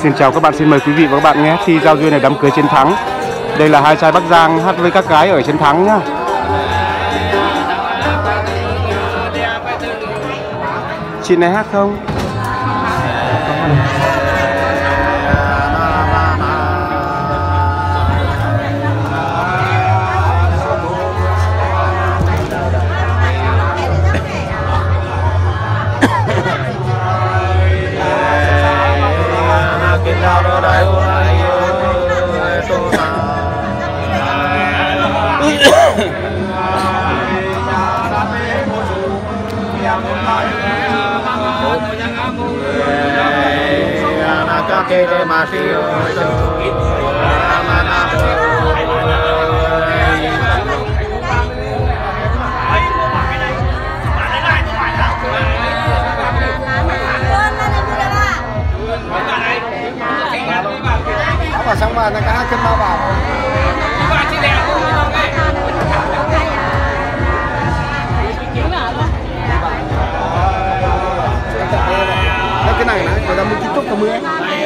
xin chào các bạn, xin mời quý vị và các bạn nhé. Thi giao duyên này đám cưới Chiến Thắng. Đây là hai trai Bắc Giang hát với các gái ở Chiến Thắng nhá. Chị này hát không? Và xong mà người ta hát cân bao vào. Cái này người ta muốn chúc cả mưa.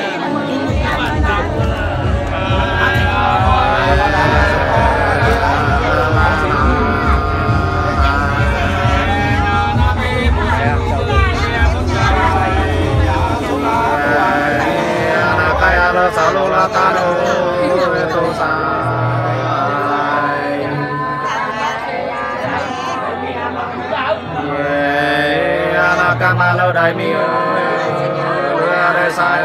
Lâu đại mi ơi sai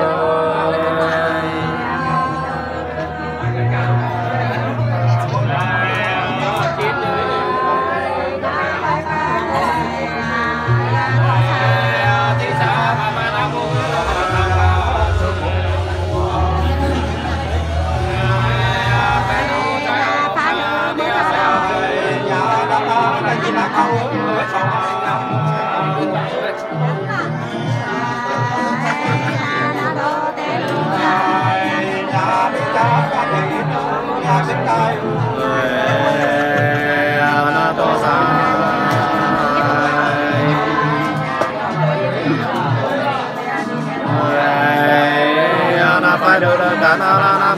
phải được cả nam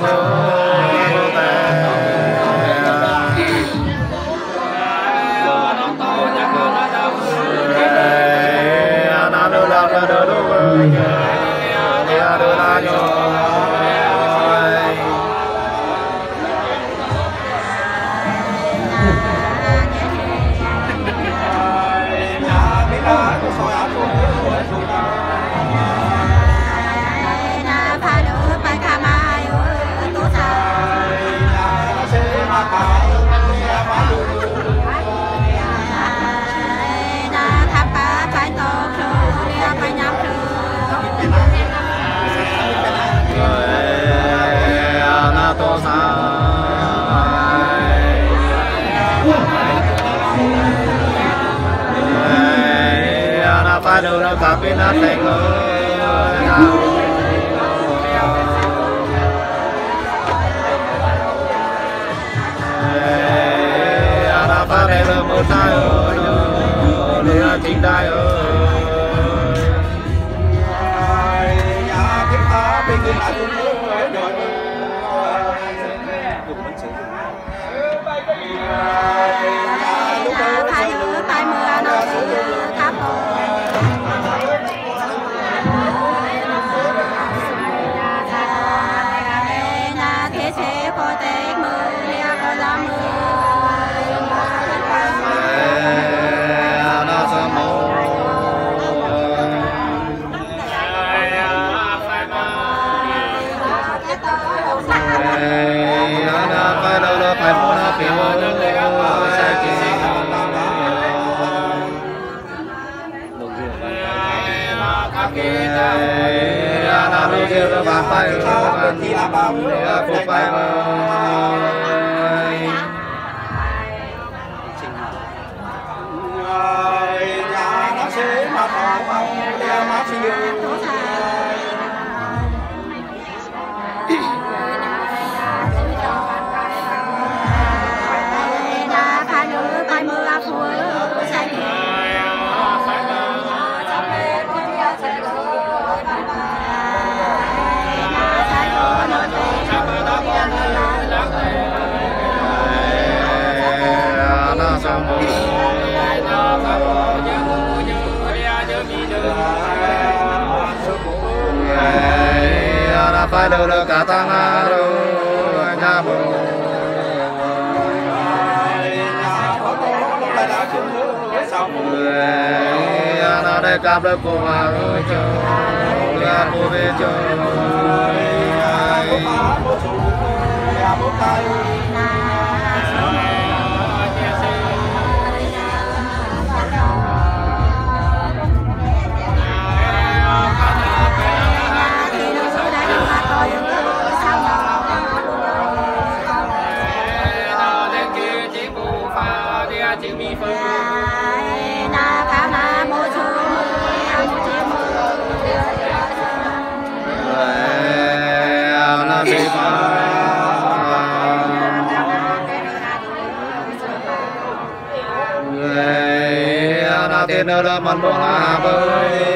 phải được cả bên nó thành nó phải đây là một sai ở đây chính đại ở tam bồ phải được cả tăng rồi nha bồ nó đây cặp được cô mà ơi chờ cô về chờ tiên ở mân bộ là bơi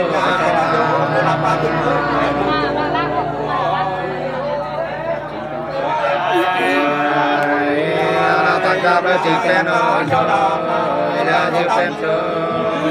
tăng ca với chị quen ở chỗ đó là như quen chưa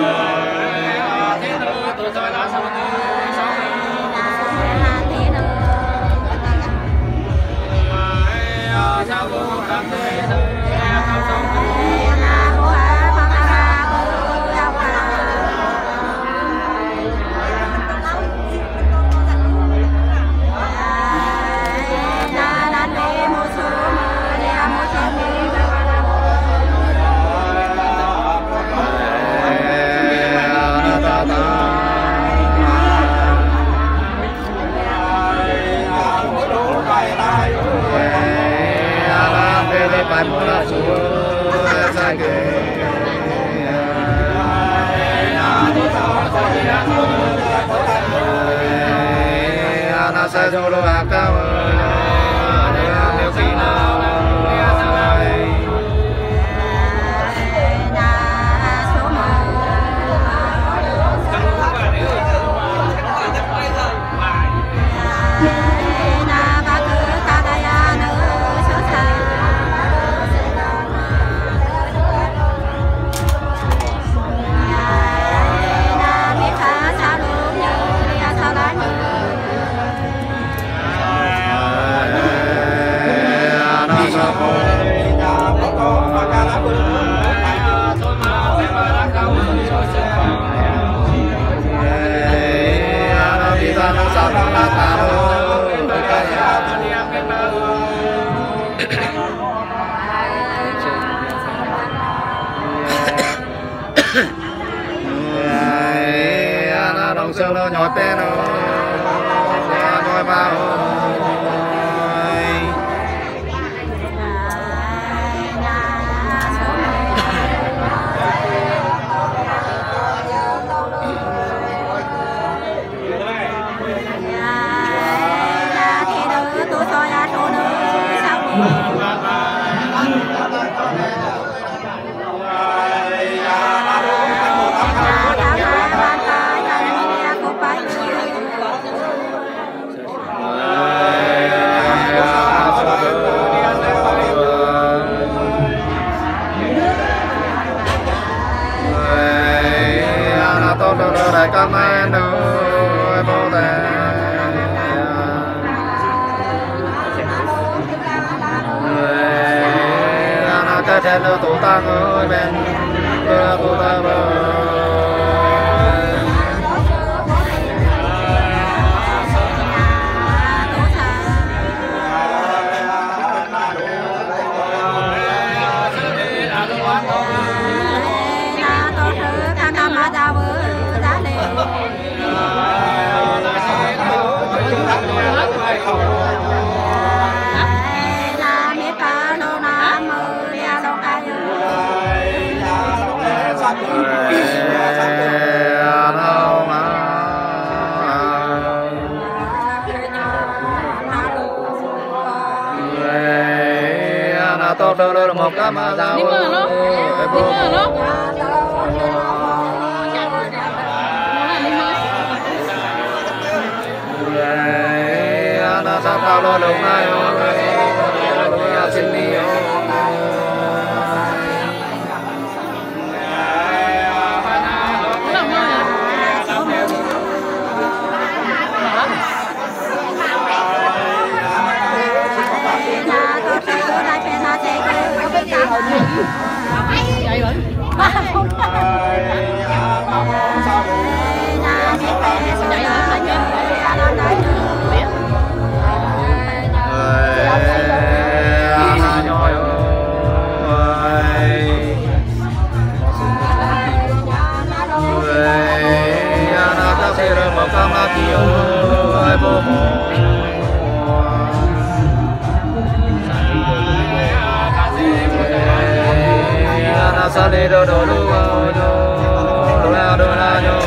phải mua lá chúa sai kề nó sẽ cho đồ hàng cao nếu khi nào nó đồng sương nó nhói pe nó nhói vào đại ca mẹ nơi bồ đề na cái trên nơi tổ tăng ơi bên bồ đề tốt đâu một cái mà giàu nó sao cao lo đâu ngay xin đi nhảy rồi. Sa đi đô đô đô đô la đô la nhô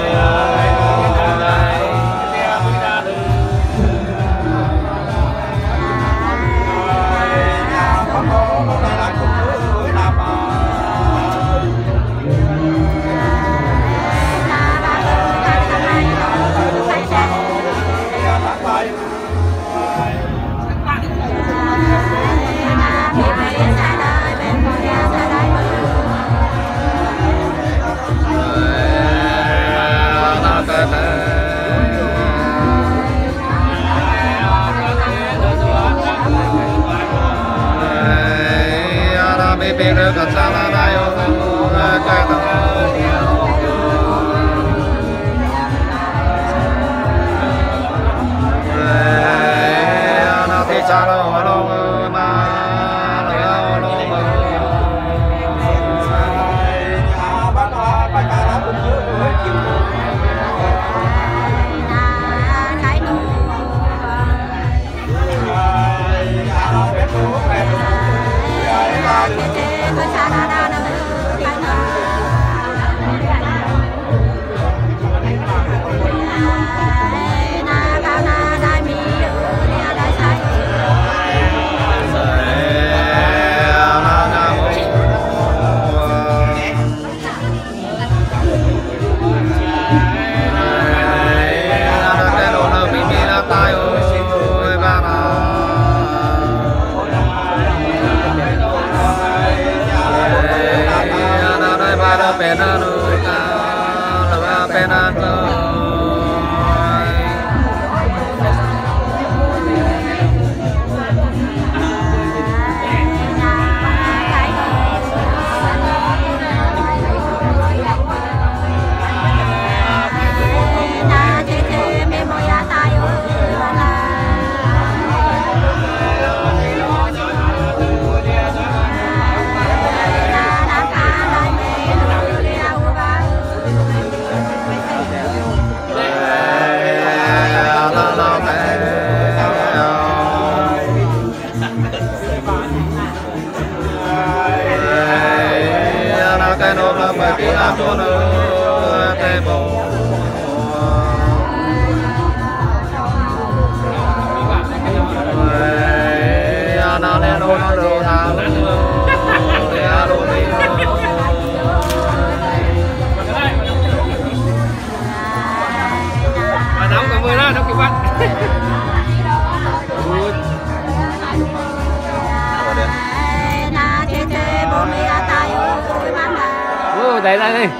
Đây đây đây.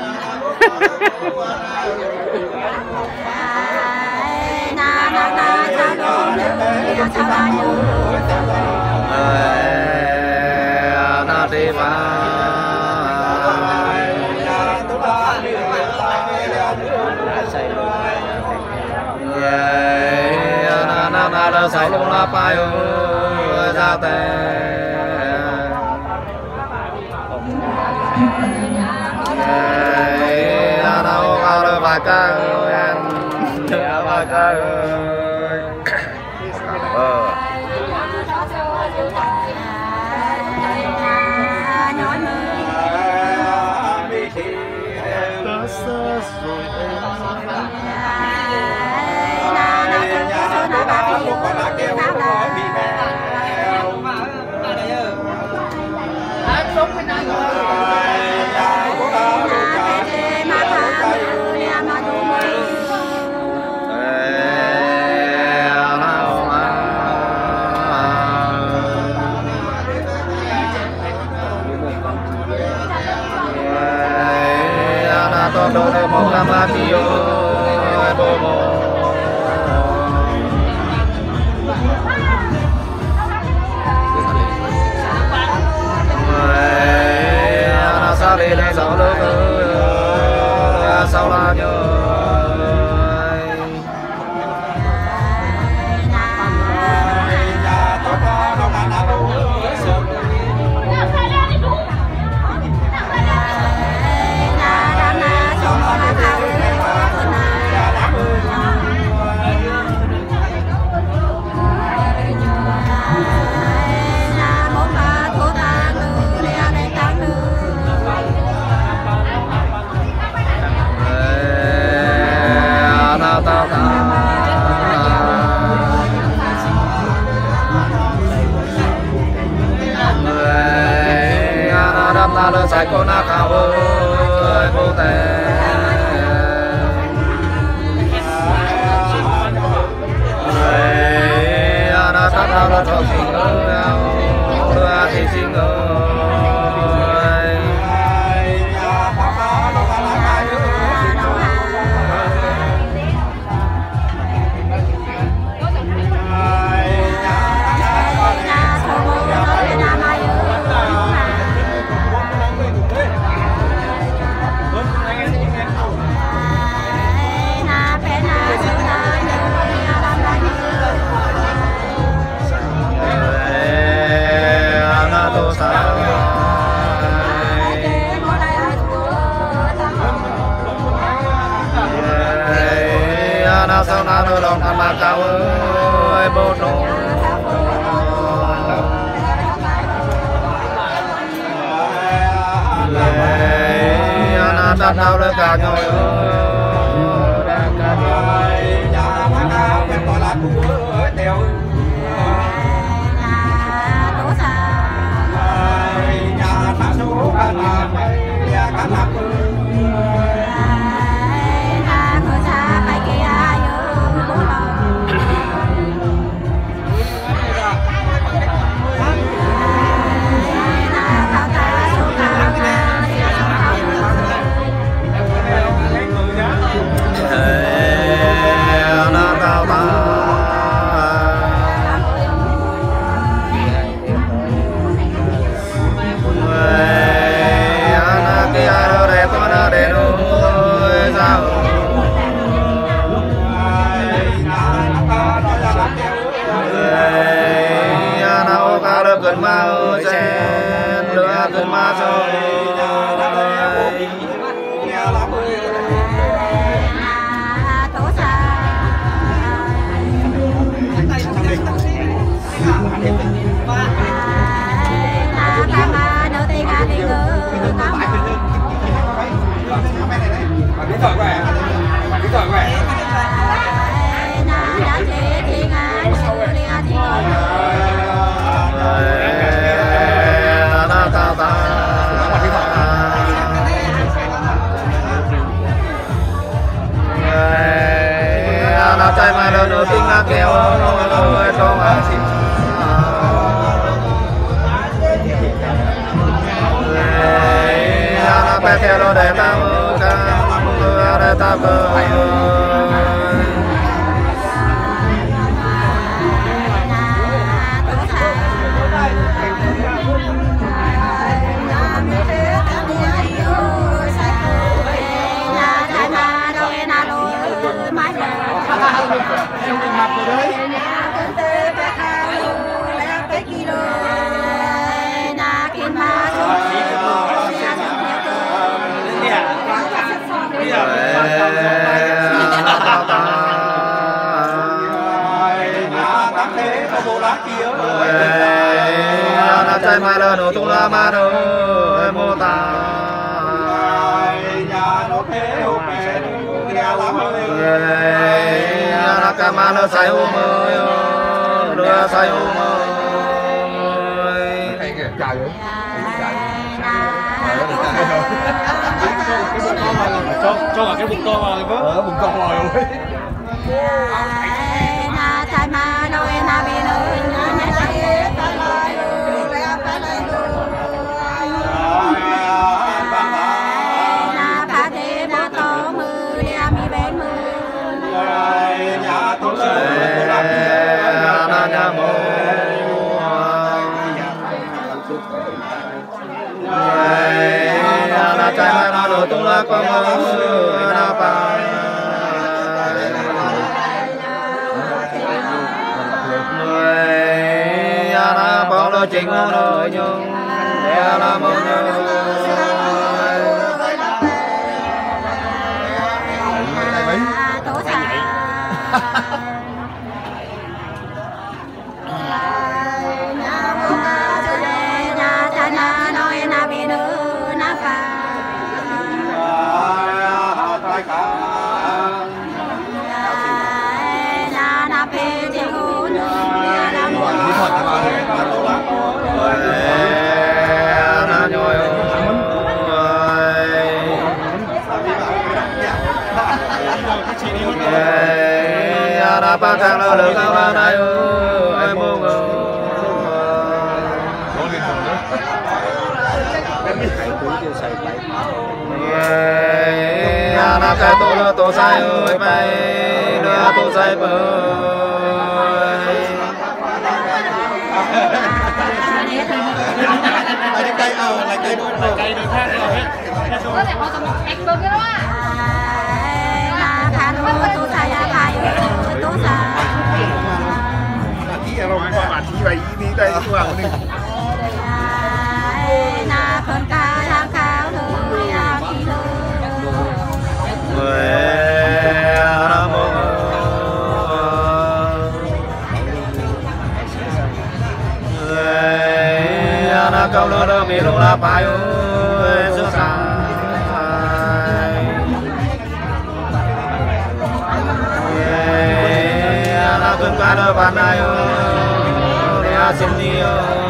ta lê lê sao lơ sao la nhớ ta lơ sai con na khao ơi vô tề na ta ta lơ thọ sinh ơi lơ thì sinh ơi sao na nô lòng tham ma cao ơi bồ nô na ta nào lơ cả nhồi cơn ma ơi sen lửa cơn ma rồi trai mai đâu nữa tiếng lá kêu ơi con à xin nó bé theo nó để tao ca để tao cơ trai mai là nổ tung la ma đâu mô ta là cả ma nó say hôm ơi đưa say hôm ơi cho cả cái bụng to vào với bụng to rồi trai ma đâu em na bên ơi trai mà nó đồ tung là con na pa người na bảo nó chính nó nhung để làm mong ba thằng nó được các bạn này em mong na cái tổ sai ơi bay đưa tổ sai bơi cây được khác rồi hết. Có thể họ cầm ẹt bơm cái đó à? Là thằng nó tôi xài bài tôi xài. Bạn thi bài đi đây tôi bảo mình. Na phần ca lang cao người à kỳ nam mô na câu lơ đơ mi lô la pai ơi sơ sai na cơn cá đơ bàn này ơi na xin đi ơi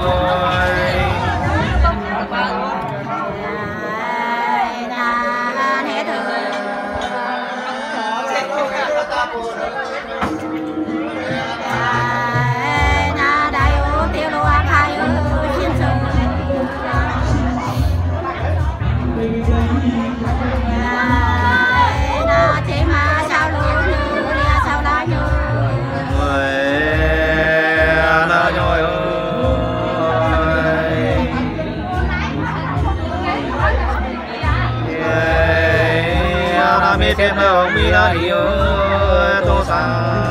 thiên hồng mi la yêu tô sa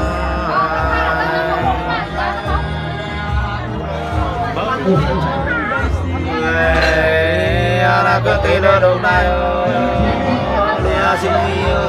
là cơ thể nó đâu này xin yêu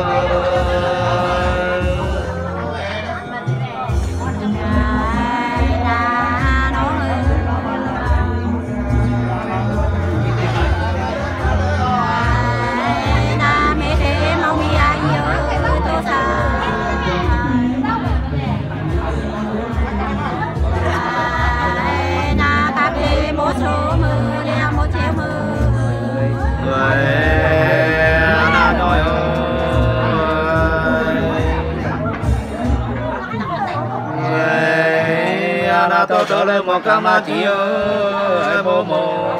tôi trở lên một cam la chiều bố mồ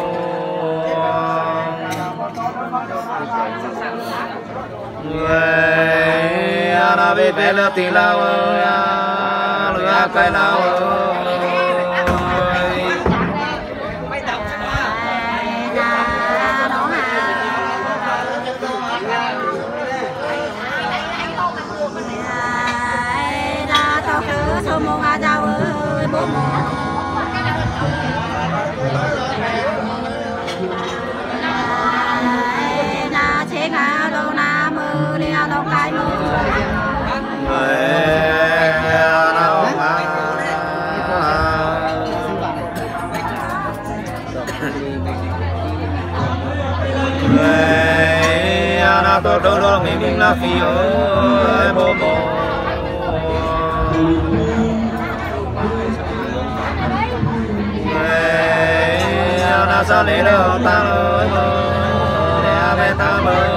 người na về về là tì lao lừa cái lao na chế ngã đâu na mưa đi đâu cái mưa na tôi đâu đâu mình là phi ơi bố bố na sa lê đâu ta ơi để về ta ơi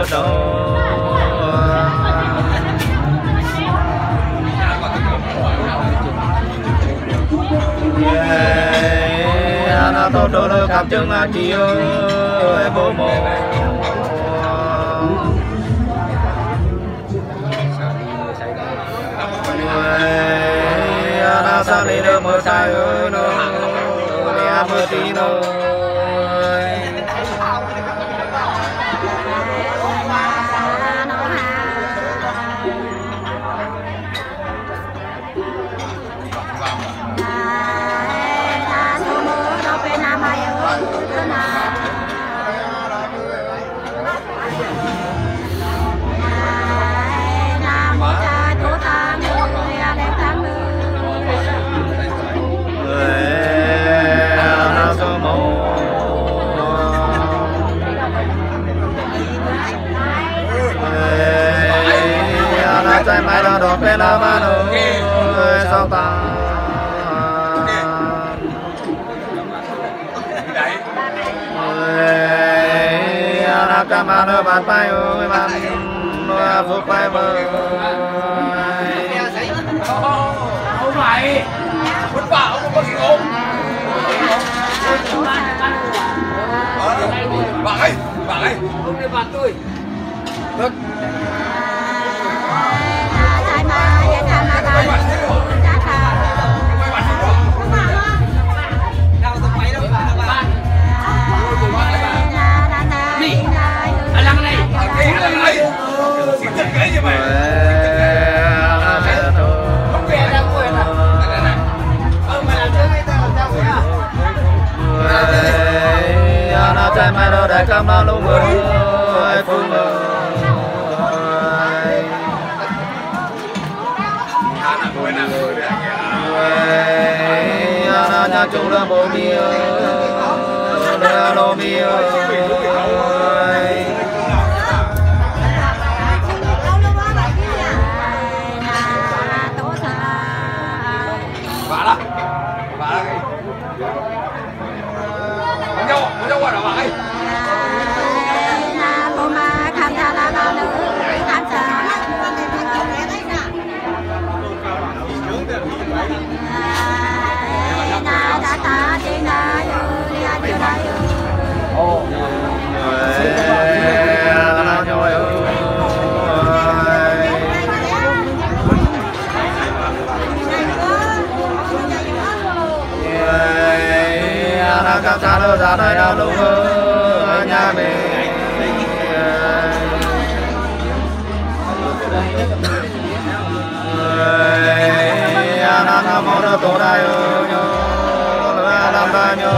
nó tốt đôi đôi cặp chân là chị ơi bố mồ nó sao đi được mơ sai ơi nó đi mơ tí nó trái mai đó đỏ bên là ba ơi sao ta là cam ăn bàn tay ơi bàn phúc bay bơi không phải muốn bảo không có gì không bạn ơi không đi bạn tôi được trái mai đó đại cam nó luôn ơi phương ơi nó nhà chủ là bố mi ơi là lô mi ơi Đâu qua đâu bạn ơi. Các cha nó ra đây là lúc nhà mình nó mong nó tổ đại ơi làm ta nhớ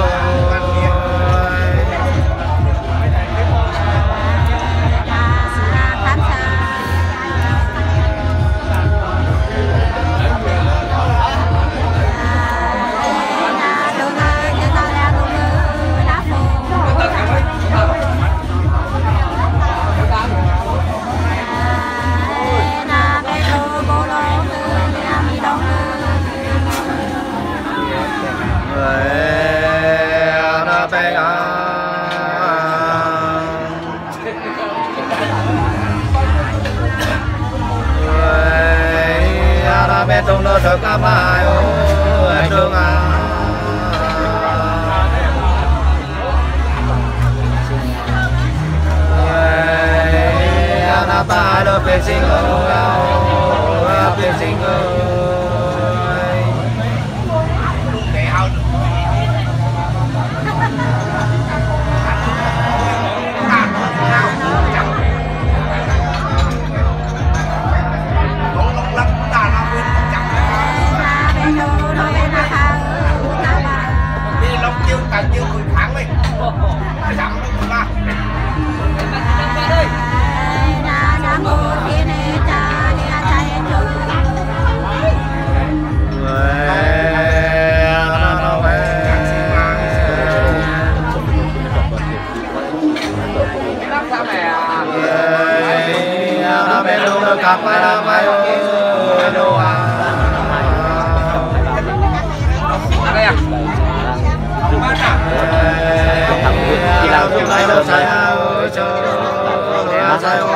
trong đó thật cả mai ơi đường à na ta được về sinh ơi về sinh ơi chưa mười tháng đi, giảm không ra. Bên đâu được cặp mai đâu mai đâu à? Đây à? Chỉ làm chuyện này đâu sai ơi cho sai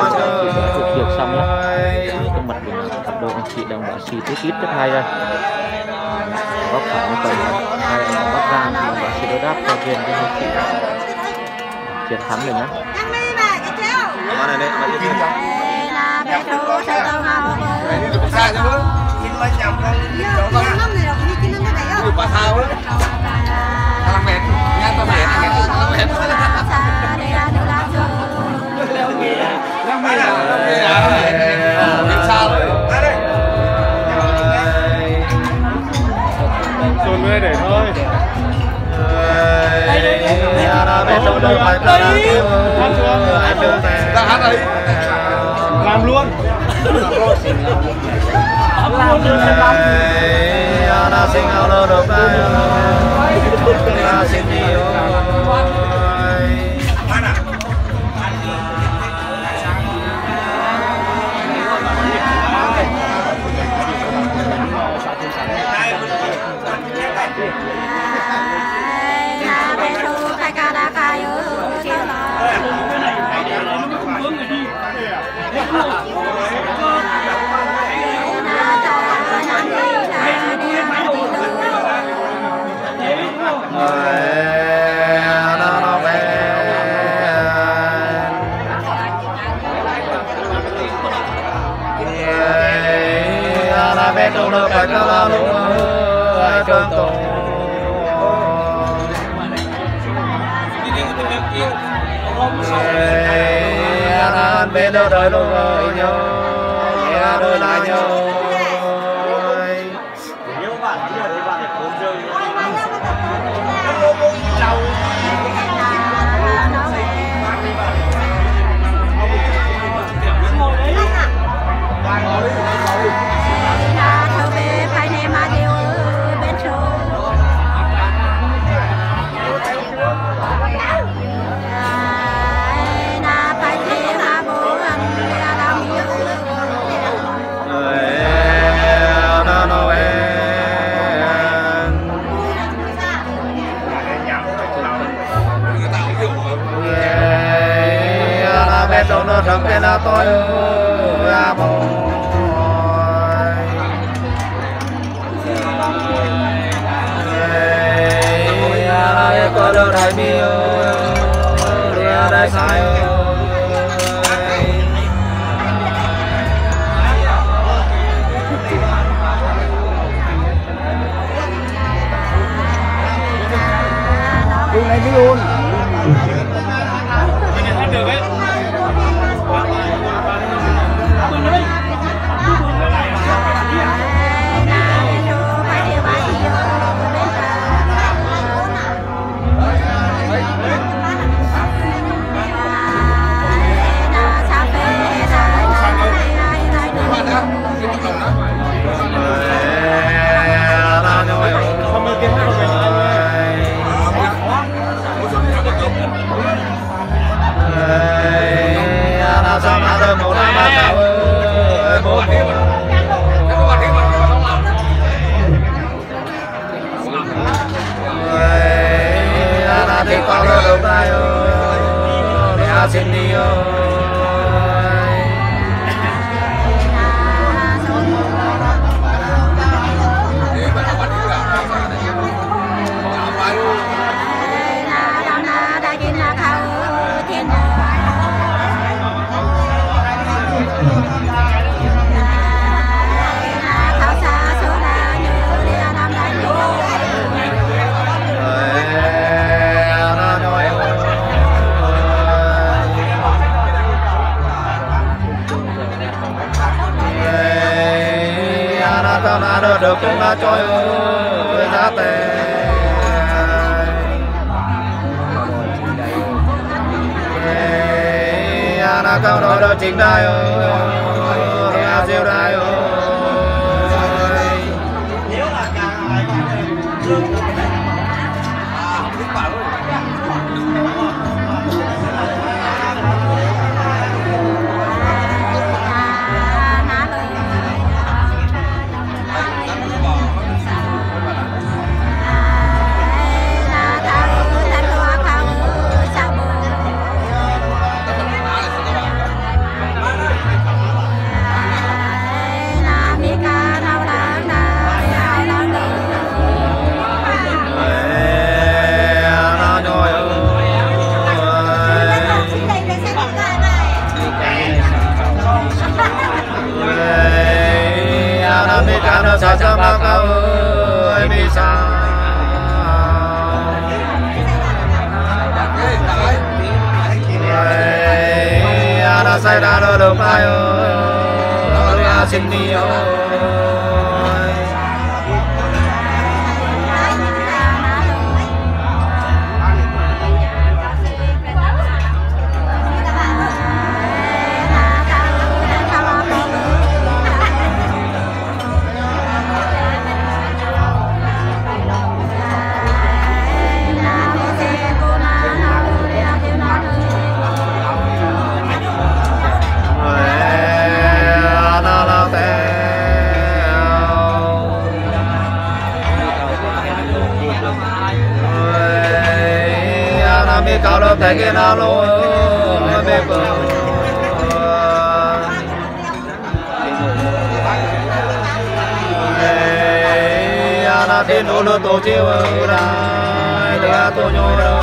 cái clip rất hay đây. Bóc phải một phần hay là Bắc Giang thì và sẽ đối đáp cho viên cái hậu sĩ chiến thắng rồi nhé. Mà này đây mà đi chiến thắng. Bà thao đó. Thằng mệt, nghe tao mệt, tao mệt. Sao rồi? Dồn lên để thôi. Ra hát đấy. Làm luôn. Bên đâu đời luôn rồi nhau, nghe đời lại nhau. Nếu bạn bây giờ thì bạn phải cuốn rơi. Đâu nó thầm cái là tôi ra mồi có đâu đại miêu ra đại sai Đi này đi luôn. Được đấy. thì con nó đâu tay ơi để xin đi ơi được cũng đã cho ơi giá tệ đã cao đó đó chính đại ơi đã diệu đại ơi cha cha ma ca ơi mi sa ana sai ra đâu đâu phải ơi a xin đi ơi cao lớp thấy cái nào lỗ mê bờ na thiên đô lô tổ chiêu ra để tôi nhoi rồi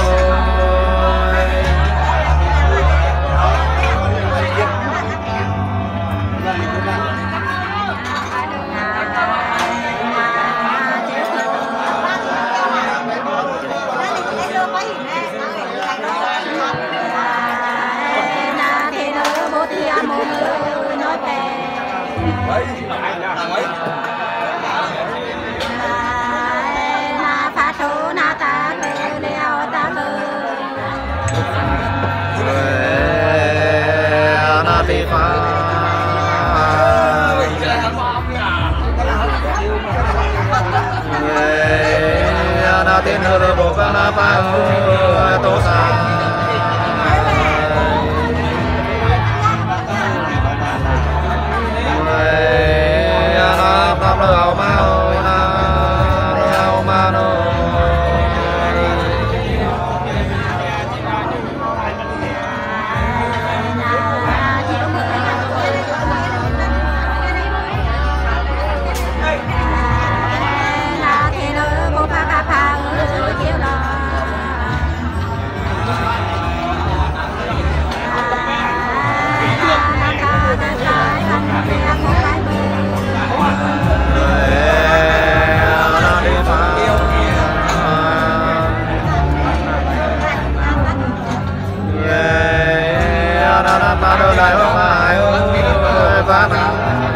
tên hơ bộ ca na pa tô sa na nam lơ ma na ma no đại hoa mai ơi ba na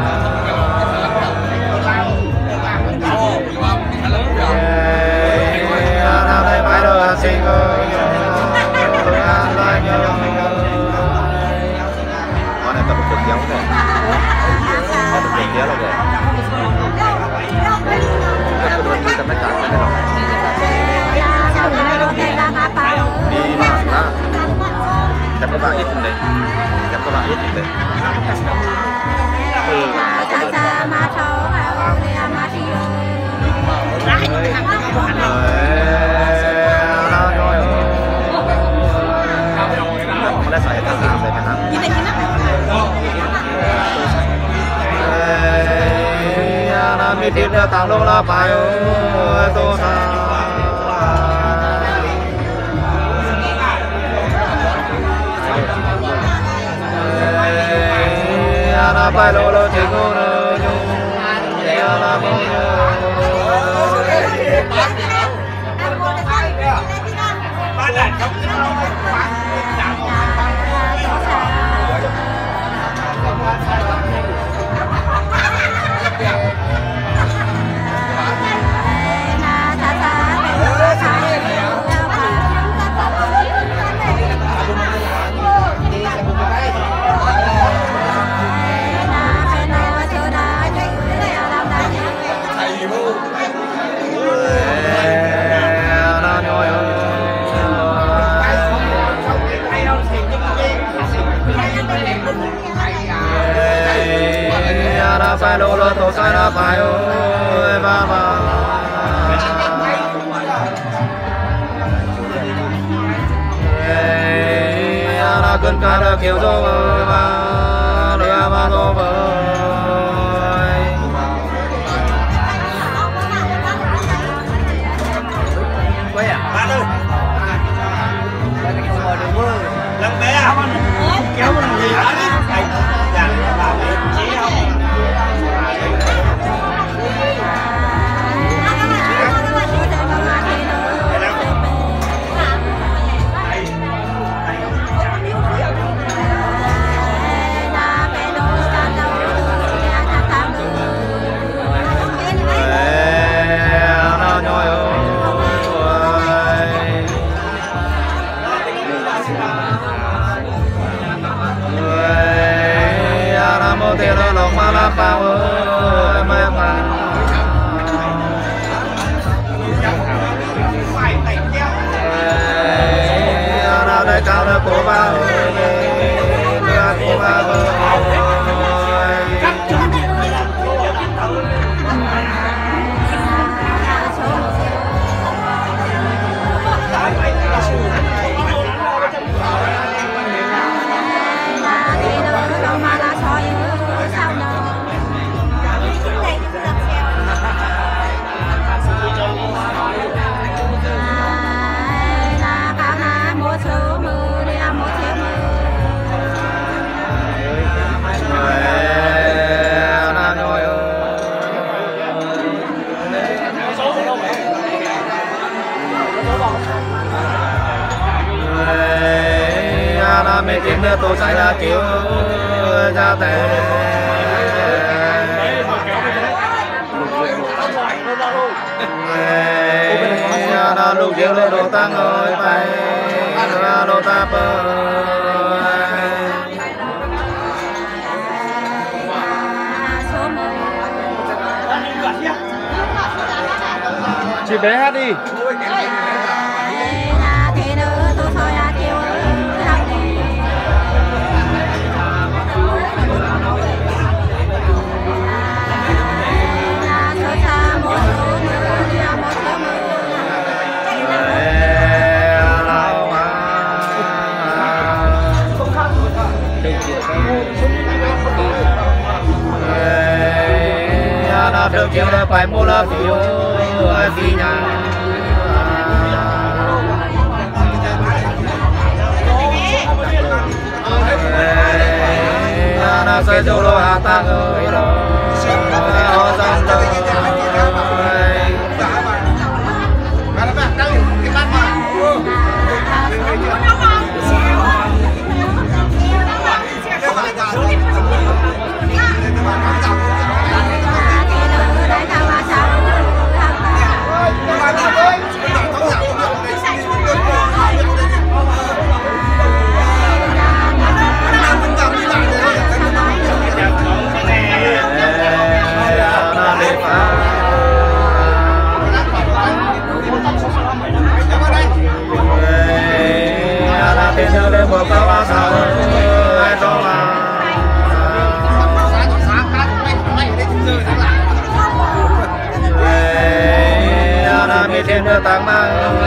na đây mai đồ ăn xin ơi ăn lại nhớ con này tập cực giống này tập cực kéo rồi cái đồ ăn tập mấy cái này đi mà chắc các bạn ít đây chắc các bạn ít đây đã phải tăng giảm về cả năm mi thiên tăng lô la phải tô sa na phải lô lô chỉ cô nơ nhung na mô phải lô lô tổ sai na phải ơi ba ba na cơn cá đã kéo gió ba lừa ba gió bơi quay à ba ơi lần bé à kéo mình gì hả dàn làm gì không bao ơi mai mà nào đây cao là cô bao ơi cô bao ơi mẹ kiếm được tôi sai ra kiểu ra tè nó lục chiếu lên đồ ta ngồi bay đồ ta bơi chị bé hát đi. được chiều là phải mua là phiếu gì nhà nó sẽ dấu lo hạ ta người đó họ dòng đời trên đưa tăng mang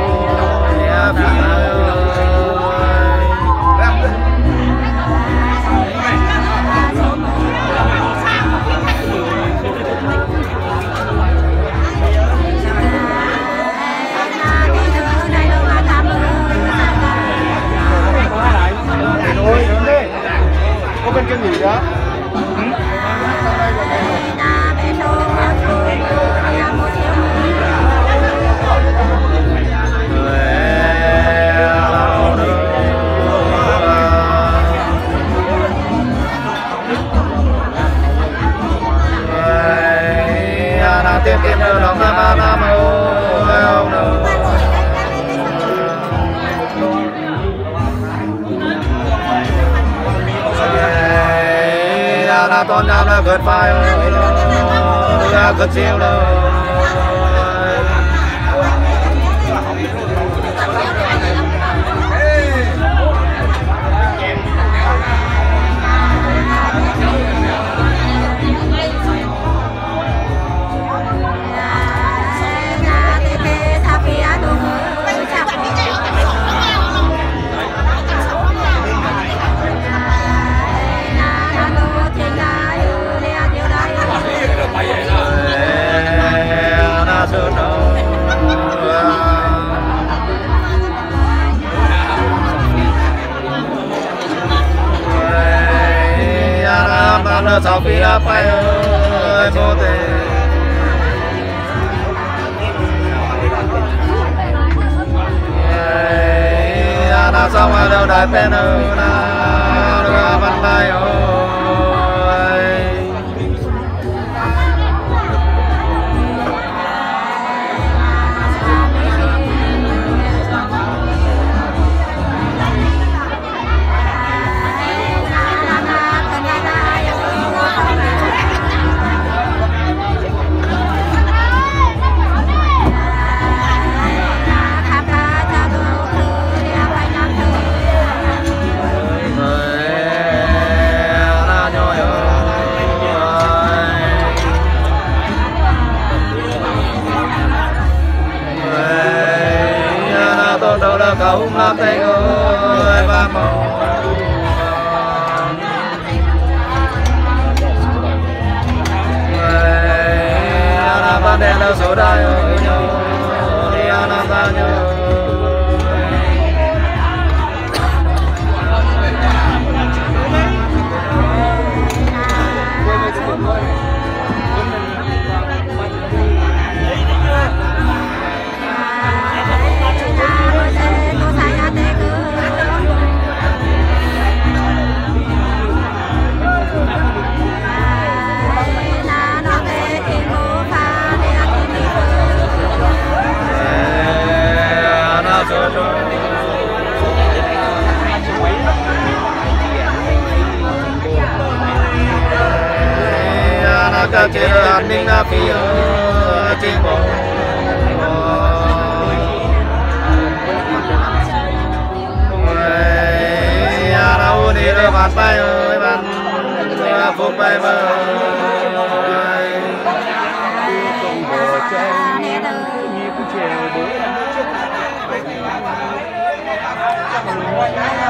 có bên kia nghỉ đó. Tiếp tiếp nữa lòng nam nam là con nam là vượt vai ơi là cất chiều đâu sau khi đã phải ơi vô tình đã xong ở đâu đại bên ơi đã văn tay ơi là chế an ninh là phi chế bộ đâu đi đâu bạn bay ơi bạn phục bay bơi Hãy subscribe cho kênh Ghiền Mì Gõ để không bỏ lỡ